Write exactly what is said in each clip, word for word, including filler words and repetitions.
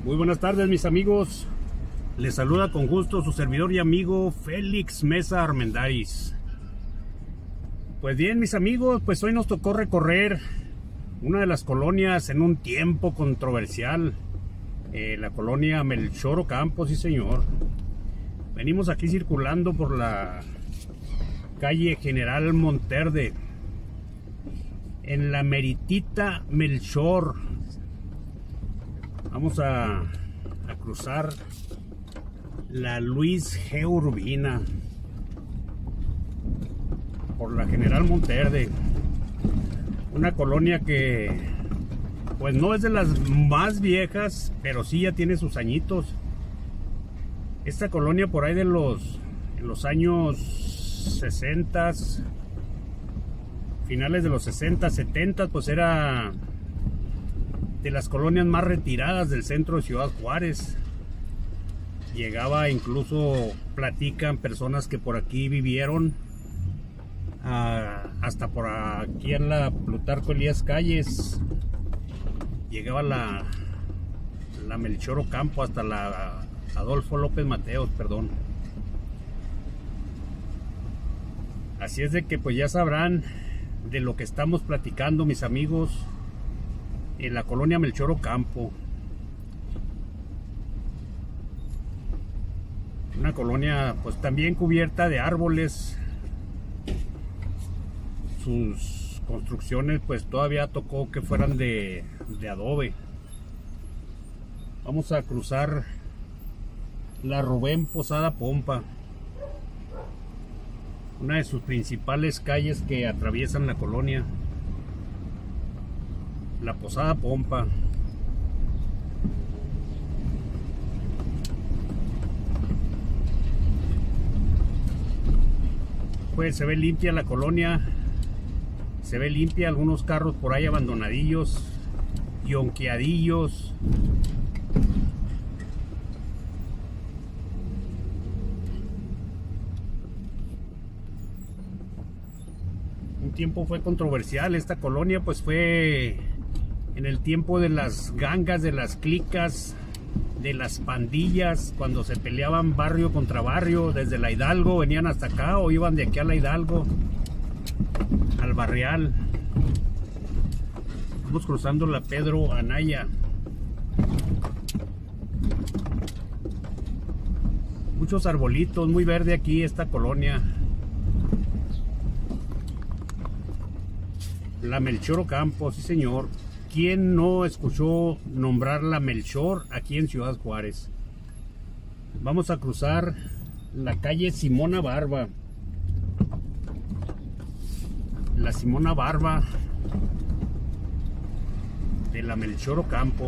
Muy buenas tardes, mis amigos. Les saluda con gusto su servidor y amigo Félix Mesa Armendáriz. Pues bien, mis amigos, pues hoy nos tocó recorrer una de las colonias en un tiempo controversial, eh, la colonia Melchor Ocampo, sí señor. Venimos aquí circulando por la calle General Monterde, en la meritita Melchor. Vamos a, a cruzar la Luis G. Urbina por la General Monterde, una colonia que pues no es de las más viejas, pero sí ya tiene sus añitos. Esta colonia por ahí de los, en los años sesenta, finales de los sesenta, setenta, pues era de las colonias más retiradas del centro de Ciudad Juárez. Llegaba, incluso platican personas que por aquí vivieron, a, hasta por aquí en la Plutarco Elías Calles, llegaba la, la Melchor Ocampo hasta la Adolfo López Mateos, perdón. Así es de que pues ya sabrán de lo que estamos platicando, mis amigos, en la colonia Melchor Ocampo. Una colonia pues también cubierta de árboles. Sus construcciones pues todavía tocó que fueran de, de adobe. Vamos a cruzar la Rubén Posada Pompa, una de sus principales calles que atraviesan la colonia, la Posada Pompa. Pues se ve limpia la colonia, se ve limpia, algunos carros por ahí abandonadillos, yonqueadillos. Un tiempo fue controversial esta colonia, pues fue en el tiempo de las gangas, de las clicas, de las pandillas, cuando se peleaban barrio contra barrio. Desde la Hidalgo venían hasta acá o iban de aquí a la Hidalgo, al Barrial. Vamos cruzando la Pedro Anaya. Muchos arbolitos, muy verde aquí esta colonia. La Melchor Ocampo, sí señor. ¿Quién no escuchó nombrar la Melchor aquí en Ciudad Juárez? Vamos a cruzar la calle Simona Barba. La Simona Barba de la Melchor Ocampo.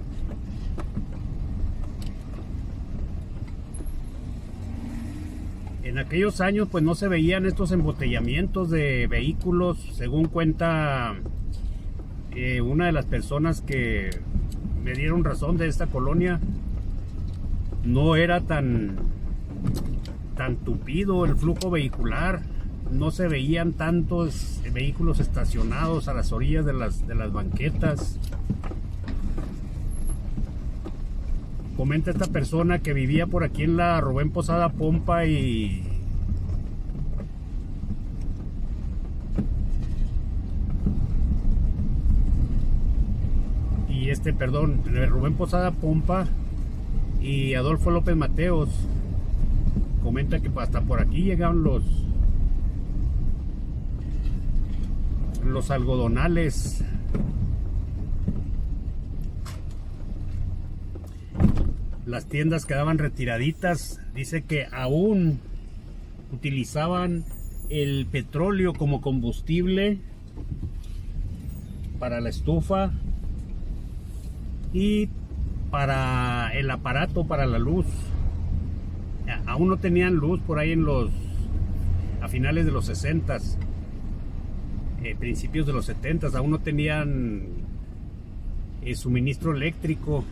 En aquellos años pues no se veían estos embotellamientos de vehículos, según cuenta eh, una de las personas que me dieron razón de esta colonia. No era tan tan tupido el flujo vehicular, no se veían tantos vehículos estacionados a las orillas de las, de las banquetas. Comenta esta persona que vivía por aquí en la Rubén Posada Pompa y y este, perdón, Rubén Posada Pompa y Adolfo López Mateos. Comenta que hasta por aquí llegaban los los algodonales. Las tiendas quedaban retiraditas. Dice que aún utilizaban el petróleo como combustible para la estufa y para el aparato para la luz. Aún no tenían luz por ahí en los a finales de los sesentas, eh, principios de los setentas. Aún no tenían eh, suministro eléctrico.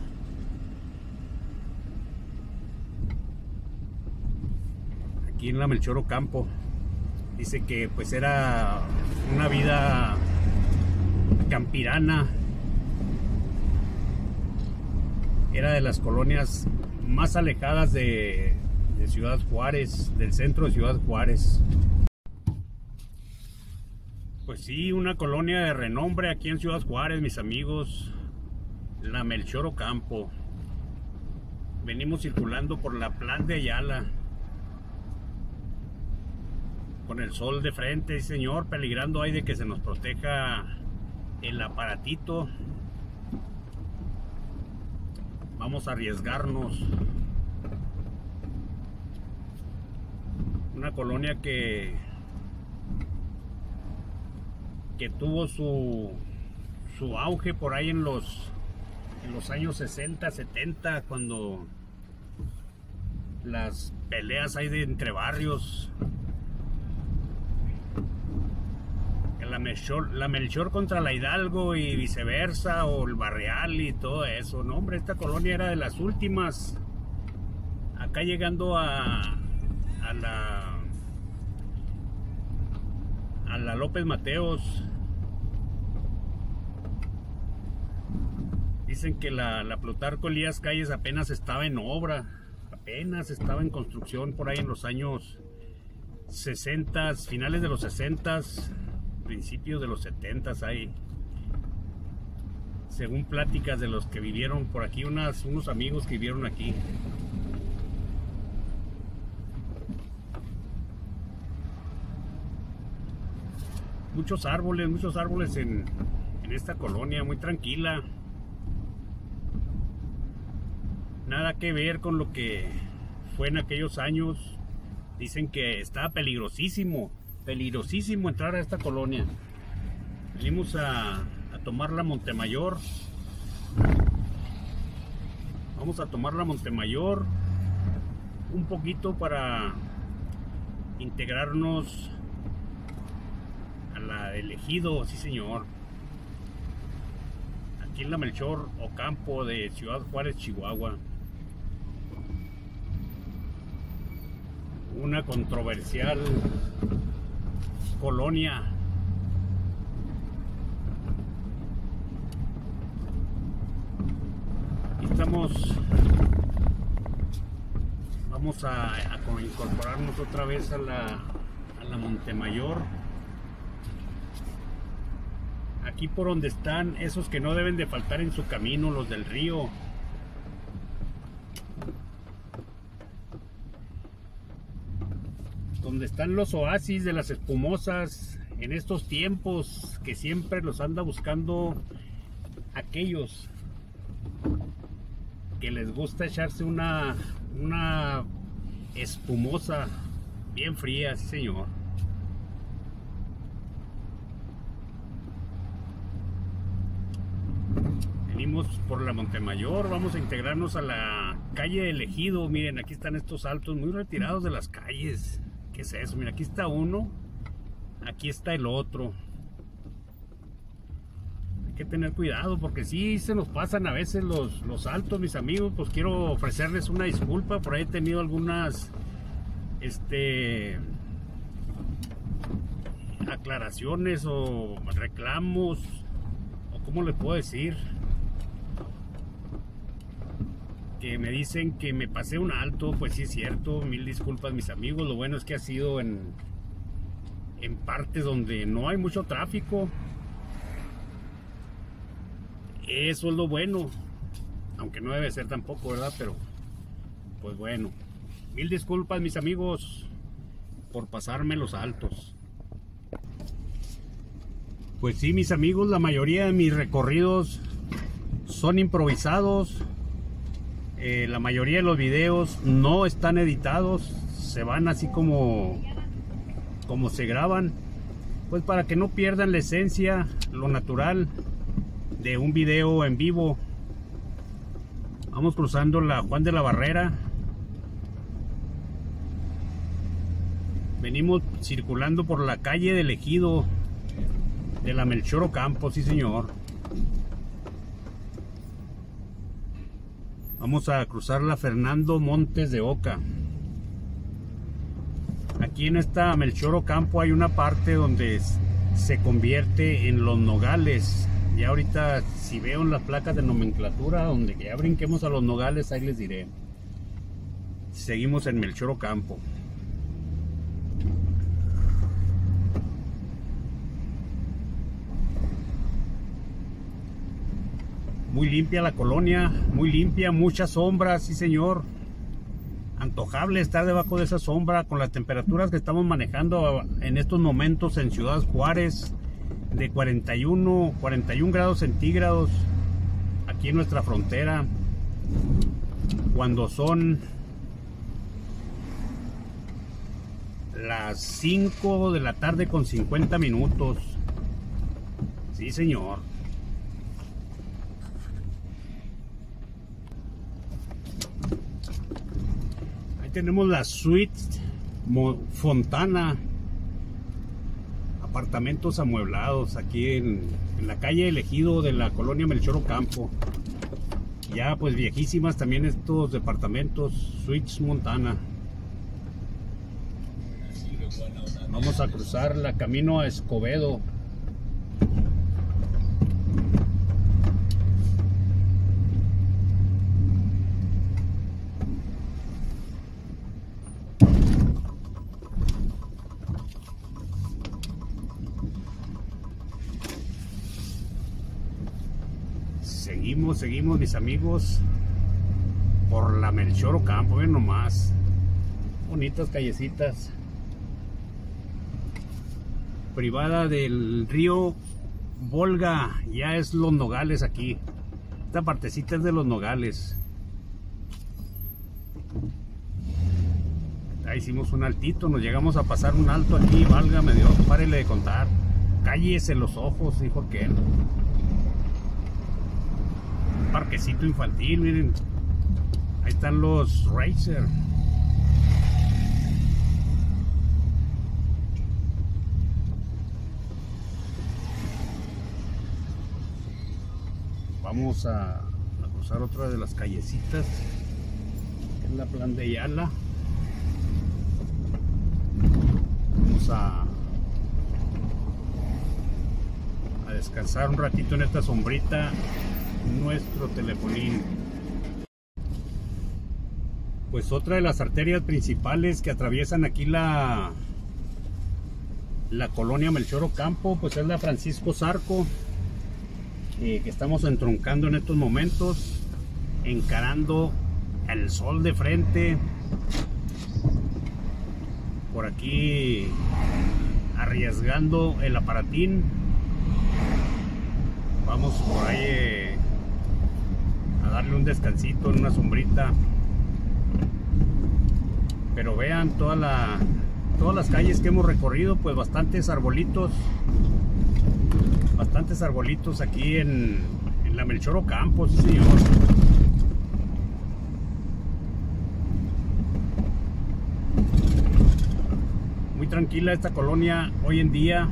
Aquí en la Melchor Ocampo dice que pues era una vida campirana, era de las colonias más alejadas de, de Ciudad Juárez, del centro de Ciudad Juárez. Pues sí, una colonia de renombre aquí en Ciudad Juárez, mis amigos, la Melchor Ocampo. Venimos circulando por la Plan de Ayala, con el sol de frente, sí señor, peligrando ahí de que se nos proteja el aparatito. Vamos a arriesgarnos. Una colonia que que tuvo su su auge por ahí en los en los años sesenta, setenta, cuando las peleas hay de entre barrios. La Melchor, la Melchor contra la Hidalgo y viceversa, o el Barrial y todo eso. No, hombre, esta colonia era de las últimas. Acá llegando a, a la a la López Mateos, dicen que la, la Plutarco Elías Calles apenas estaba en obra, apenas estaba en construcción por ahí en los años sesenta, finales de los sesenta, principios de los setenta, ahí, según pláticas de los que vivieron por aquí, unas, unos amigos que vivieron aquí. Muchos árboles, muchos árboles en, en esta colonia, muy tranquila. Nada que ver con lo que fue en aquellos años. Dicen que estaba peligrosísimo, peligrosísimo entrar a esta colonia. Venimos a, a tomar la Montemayor. Vamos a tomar la Montemayor un poquito para integrarnos a la del Ejido, sí señor. Aquí en la Melchor Ocampo de Ciudad Juárez, Chihuahua. Una controversial colonia. Estamos, vamos a, a incorporarnos otra vez a la, a la Montemayor. Aquí por donde están esos que no deben de faltar en su camino, los del río. Donde están los oasis de las espumosas en estos tiempos, que siempre los anda buscando aquellos que les gusta echarse una, una espumosa bien fría, sí señor. Venimos por la Montemayor, vamos a integrarnos a la calle del Ejido. Miren, aquí están estos altos muy retirados de las calles. ¿Qué es eso? Mira, aquí está uno, aquí está el otro. Hay que tener cuidado porque sí se nos pasan a veces los, los altos, mis amigos. Pues quiero ofrecerles una disculpa, por ahí he tenido algunas este aclaraciones o reclamos, o cómo les puedo decir, que me dicen que me pasé un alto. Pues sí es cierto, mil disculpas mis amigos. Lo bueno es que ha sido en, en partes donde no hay mucho tráfico. Eso es lo bueno, aunque no debe ser tampoco, ¿verdad? Pero pues bueno, mil disculpas mis amigos por pasarme los altos. Pues sí, mis amigos, la mayoría de mis recorridos son improvisados. Eh, la mayoría de los videos no están editados, se van así como, como se graban, pues para que no pierdan la esencia, lo natural de un video en vivo. Vamos cruzando la Juan de la Barrera. Venimos circulando por la calle del Ejido de la Melchor Ocampo, sí señor. Vamos a cruzar la Fernando Montes de Oca. Aquí en esta Melchor Ocampo hay una parte donde se convierte en Los Nogales. Ya ahorita si veo en las placas de nomenclatura donde ya brinquemos a Los Nogales, ahí les diré. Seguimos en Melchor Ocampo. Muy limpia la colonia, muy limpia, mucha sombra, sí señor. Antojable estar debajo de esa sombra con las temperaturas que estamos manejando en estos momentos en Ciudad Juárez, de cuarenta y uno, cuarenta y un grados centígrados aquí en nuestra frontera, cuando son las cinco de la tarde con cincuenta minutos. Sí señor. Ahí tenemos la suite Fontana, apartamentos amueblados aquí en, en la calle Elegido de la colonia Melchor Ocampo. Ya pues viejísimas también estos departamentos, suites Montana. Vamos a cruzar la camino a Escobedo. Seguimos, seguimos mis amigos por la Melchor Ocampo, ven nomás, bonitas callecitas. Privada del río Volga, ya es Los Nogales aquí. Esta partecita es de Los Nogales. Ahí hicimos un altito, nos llegamos a pasar un alto aquí, válgame Dios, párele de contar. Cállese los ojos, dijo aquel. Parquecito infantil, miren, ahí están los Racer. Vamos a, a cruzar otra de las callecitas, que es la Plan de Ayala. Vamos a, a descansar un ratito en esta sombrita. Nuestro telefonín. Pues otra de las arterias principales que atraviesan aquí la la colonia Melchor Ocampo, pues es la Francisco Zarco, eh, que estamos entroncando en estos momentos, encarando el sol de frente. Por aquí arriesgando el aparatín. Vamos por ahí eh, a darle un descansito en una sombrita. Pero vean toda la, todas las calles que hemos recorrido, pues bastantes arbolitos. Bastantes arbolitos aquí en, en la Melchor Ocampo, sí señor. Muy tranquila esta colonia hoy en día.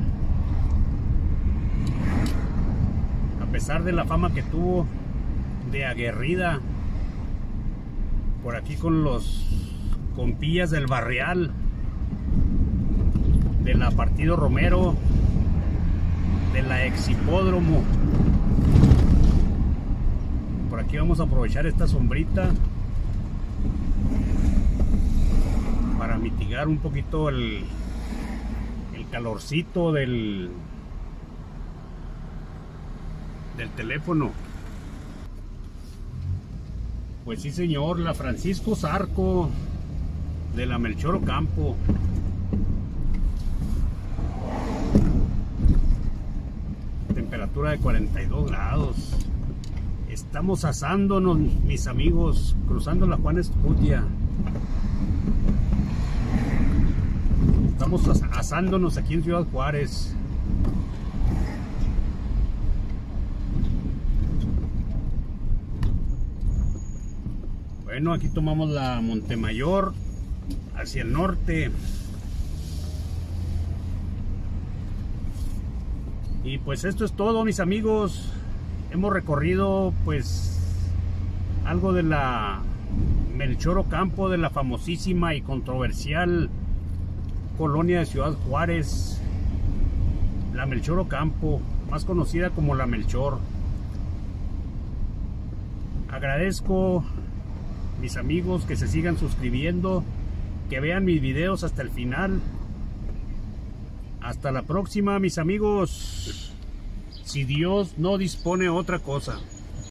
A pesar de la fama que tuvo de aguerrida por aquí con los compillas del barrial, de la Partido Romero, de la ex hipódromo. Por aquí vamos a aprovechar esta sombrita para mitigar un poquito el, el calorcito del del teléfono. Pues sí señor, la Francisco Zarco de la Melchor Ocampo. Temperatura de cuarenta y dos grados. Estamos asándonos, mis amigos, cruzando la Juan Escutia. Estamos asándonos aquí en Ciudad Juárez. Bueno, aquí tomamos la Montemayor hacia el norte. Y pues esto es todo, mis amigos. Hemos recorrido pues algo de la Melchor Ocampo, de la famosísima y controversial colonia de Ciudad Juárez, la Melchor Ocampo. más conocida como la Melchor. Agradezco mis amigos que se sigan suscribiendo, que vean mis videos hasta el final. Hasta la próxima, mis amigos, si Dios no dispone otra cosa.